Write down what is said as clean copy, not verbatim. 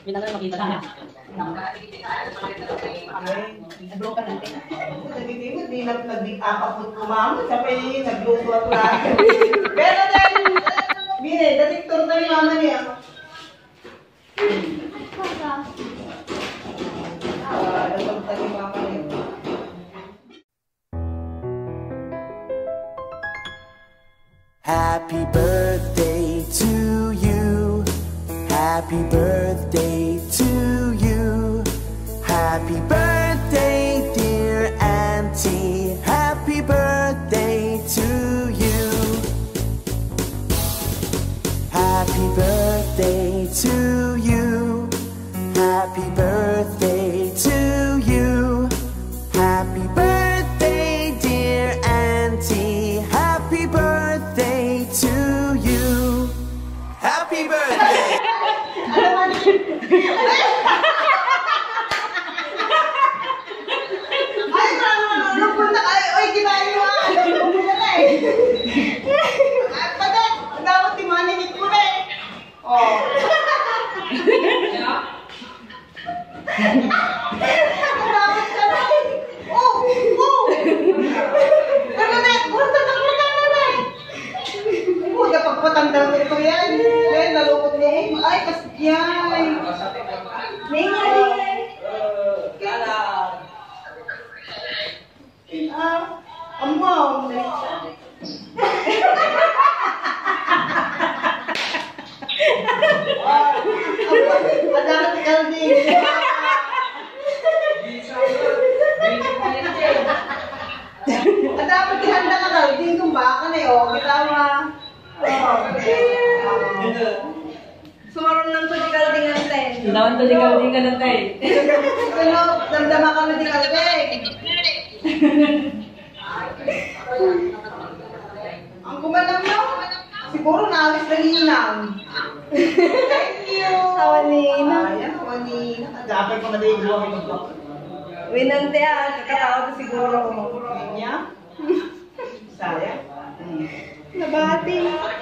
Binang na makita na. Nag-blow ka natin. Nagiging, hindi nag-apak mo kumamot. Sabay, nag-blow at lang. Pero dahil, bine, datiktor na yung mama niya. Nagpagtag yung mama niya. Happy birthday to you. Happy birthday to you. Happy birthday, dear Auntie. Happy birthday to you. Happy birthday to you. Happy birthday to you. Happy birthday, dear Auntie. Happy birthday to you. Happy birthday. Pagpatandang ito yan. Kaya nalukot mo. Ay, kasi yan. Ningay. Among. Adapat si Kalding. Adapat si handa ka Kalding kung baka na yun. Kita mo sumaron lang to di Kalding natin. Dawan to di Kalding ka natin. Ano, damdama ka na di Kalding. Ang kumalam mo, siguro naalis na ninang. Thank you. Awanina. Ayan, awanina. Dapat ko na din buwan ko ito. Winante kakatawa ko siguro. Niya? Sayang. Nabati.